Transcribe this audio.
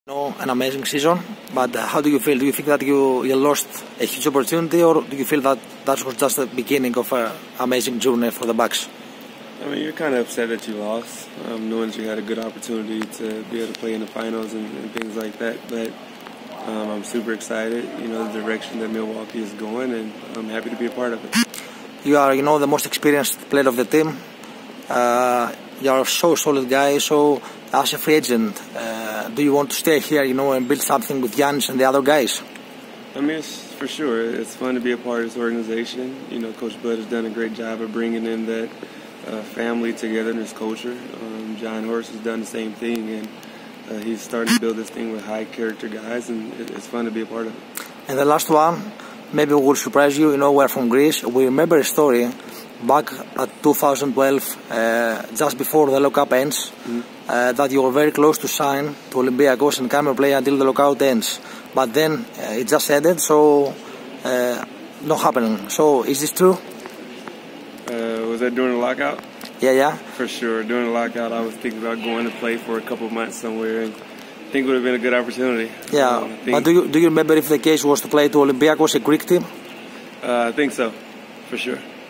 No, an amazing season, but how do you feel? Do you think that you lost a huge opportunity, or do you feel that that was just the beginning of an amazing journey for the Bucks? I mean, you're kind of upset that you lost, knowing that you had a good opportunity to be able to play in the finals and things like that. But I'm super excited, the direction that Milwaukee is going, and I'm happy to be a part of it. You are, the most experienced player of the team. You are so solid guy. So, as a free agent, do you want to stay here, and build something with Giannis and the other guys? I mean, for sure. It's fun to be a part of this organization. Coach Bud has done a great job of bringing in that family together in his culture. John Horst has done the same thing, and he's starting to build this thing with high character guys, and it's fun to be a part of it. And the last one, maybe will surprise you. We're from Greece. We remember a story back at 2012, just before the lockout ends, that you were very close to sign to Olympiacos and come and play until the lockout ends. But then it just ended, so not happening. So is this true? Was that during the lockout? Yeah. For sure. During the lockout, I was thinking about going to play for a couple of months somewhere, and I think it would have been a good opportunity. Yeah, but do you remember if the case was to play to Olympiacos, a Greek team? I think so, for sure.